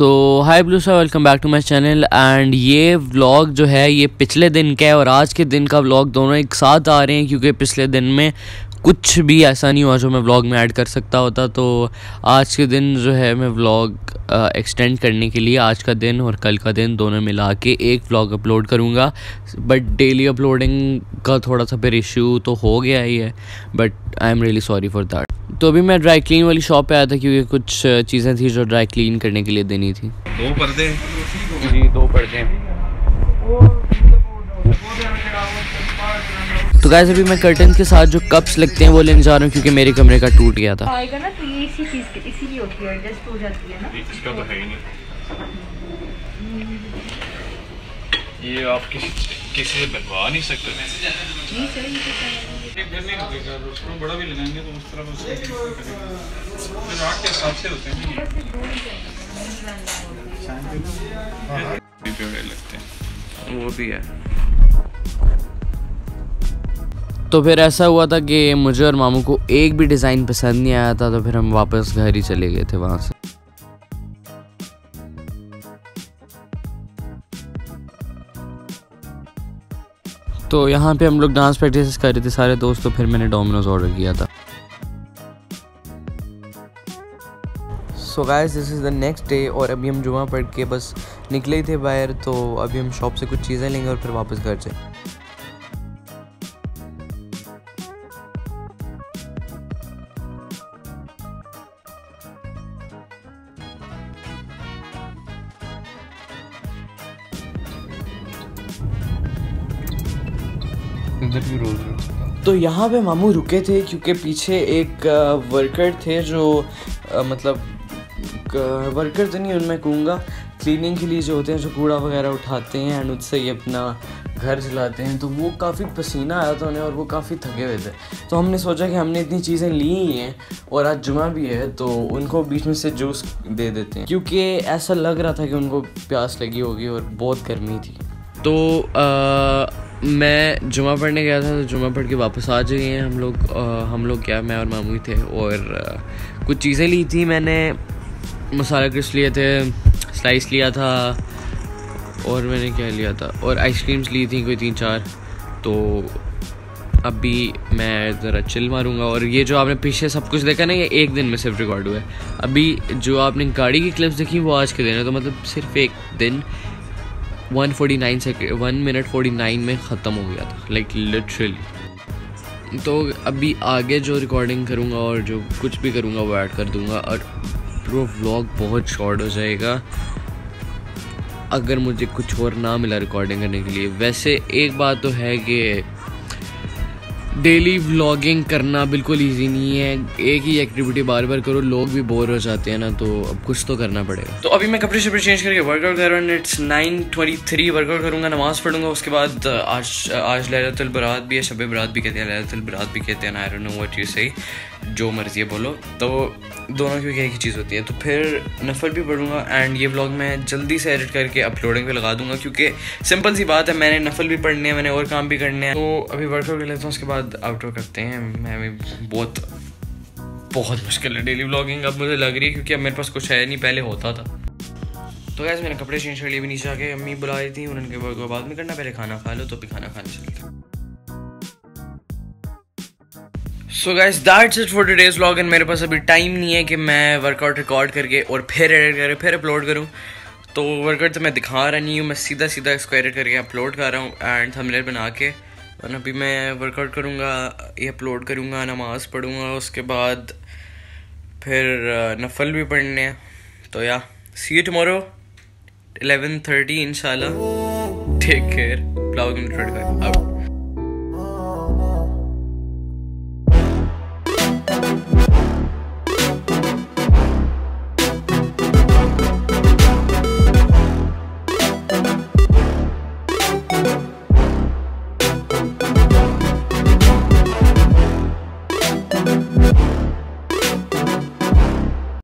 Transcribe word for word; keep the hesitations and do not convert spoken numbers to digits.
So hi blue sir, welcome back to my channel. And ये vlog जो है ये पिछले दिन का है और आज के दिन का व्लॉग दोनों एक साथ आ रहे हैं, क्योंकि पिछले दिन में कुछ भी ऐसा नहीं हुआ जो मैं व्लॉग में ऐड कर सकता होता। तो आज के दिन जो है मैं व्लॉग एक्सटेंड करने के लिए आज का दिन और कल का दिन दोनों मिला के एक व्लॉग अपलोड करूँगा। बट डेली अपलोडिंग का थोड़ा सा फिर इशू तो हो गया ही है, but I am really sorry for that. तो अभी मैं ड्राई क्लीन वाली शॉप पे आया था, क्योंकि कुछ चीज़ें थी जो ड्राई क्लीन करने के लिए देनी थी। दो पर्दे जी, दो पर्दे। तो गाइस अभी मैं कर्टन के साथ जो कप्स लगते हैं वो लेने जा रहा हूँ, क्योंकि मेरे कमरे का टूट गया था। आएगा ना तो ये इसी चीज़ के इसीलिए होती है, एडजस्ट हो जाती है ना। इसका तो है ही नहीं, ये आप किसी किसी से बनवा नहीं सकते। नहीं सही एक घर नहीं लगेगा, उसको बड़ा भी लगाएंगे तो उस तरफ उसको फिर आठ के हिसाब से होते हैं, लगते हैं, वो भी है। तो फिर ऐसा हुआ था कि मुझे और मामू को एक भी डिज़ाइन पसंद नहीं आया था, तो फिर हम वापस घर ही चले गए थे वहाँ से। तो यहाँ पे हम लोग डांस प्रैक्टिस कर रहे थे सारे दोस्त, तो फिर मैंने डोमिनोज ऑर्डर किया था। So guys this is the next day और अभी हम जुमा पढ़ के बस निकले ही थे बाहर। तो अभी हम शॉप से कुछ चीज़ें लेंगे और फिर वापस घर से। तो यहाँ पे मामू रुके थे, क्योंकि पीछे एक वर्कर थे जो आ, मतलब वर्कर तो नहीं उनमें कहूँगा, क्लीनिंग के लिए जो होते हैं, जो कूड़ा वगैरह उठाते हैं एंड उससे ही अपना घर चलाते हैं। तो वो काफ़ी पसीना आया था उन्हें और वो काफ़ी थके हुए थे। तो हमने सोचा कि हमने इतनी चीज़ें ली ही हैं और आज जुमा भी है, तो उनको बीच में से जूस दे देते हैं, क्योंकि ऐसा लग रहा था कि उनको प्यास लगी होगी और बहुत गर्मी थी। तो आ, मैं जुमा पढ़ने गया था, तो जुमा पढ़ के वापस आ गए हैं हम लोग। आ, हम लोग क्या, मैं और मामू ही थे और आ, कुछ चीज़ें ली थी मैंने। मसाला क्रिस्प लिए थे, स्लाइस लिया था और मैंने क्या लिया था, और आइसक्रीम्स ली थी कोई तीन चार। तो अभी मैं ज़रा चिल मारूंगा। और ये जो आपने पीछे सब कुछ देखा ना, ये एक दिन में सिर्फ रिकॉर्ड हुआ है। अभी जो आपने गाड़ी की क्लिप्स देखी वो आज के दिन है, तो मतलब सिर्फ एक दिन one forty nine second one minute forty nine में ख़त्म हो गया था, लाइक लिटरली। तो अभी आगे जो रिकॉर्डिंग करूँगा और जो कुछ भी करूँगा वो ऐड कर दूँगा, और प्रो व्लॉग बहुत शॉर्ट हो जाएगा अगर मुझे कुछ और ना मिला रिकॉर्डिंग करने के लिए। वैसे एक बात तो है कि डेली व्लॉगिंग करना बिल्कुल इजी नहीं है, एक ही एक्टिविटी बार बार करो, लोग भी बोर हो जाते हैं ना, तो अब कुछ तो करना पड़ेगा। तो अभी मैं कपड़े शपड़े चेंज करके वर्कआउट कर रहा हूँ। It's nine twenty three workout करूँगा, नमाज पढ़ूंगा, उसके बाद आज आज लैलतुल बरात भी है, शब बरात भी कहते हैं, लैलतुल बरात भी कहते हैं, I don't know what you say, जो मर्जी है बोलो। तो दोनों की एक ही चीज़ होती है। तो फिर नफल भी पढ़ूंगा एंड ये व्लॉग मैं जल्दी से एडिट करके अपलोडिंग पे लगा दूंगा, क्योंकि सिंपल सी बात है, मैंने नफल भी पढ़ने हैं, मैंने और काम भी करने हैं। तो अभी वर्कआउट कर लेता हूँ, उसके बाद आउटडोर करते हैं। मैं अभी बहुत बहुत मुश्किल है डेली व्लॉगिंग अब मुझे लग रही है, क्योंकि अब मेरे पास कुछ है नहीं, पहले होता था। तो गैस मैंने कपड़े चेंज कर लिए, भी नीचे आके अम्मी बुला रही थी, उन्होंने वर्कआउट बाद में करना, पहले खाना खा लो। तो भी खाना खाने चलता। So guys that's it for today's vlog. And मेरे पास अभी टाइम नहीं है कि मैं वर्कआउट रिकॉर्ड करके और फिर एडिट करके फिर अपलोड करूं। तो वर्कआउट तो मैं दिखा रहा नहीं हूँ, मैं सीधा सीधा इसको एडिट करके अपलोड कर रहा हूँ एंड थंबनेल बना के। और अभी मैं वर्कआउट करूँगा, ये अपलोड करूँगा, नमाज़ पढ़ूँगा, उसके बाद फिर नफल भी पढ़ने हैं। तो या see you tomorrow eleven thirty इंशाल्लाह। Take care. Blog out.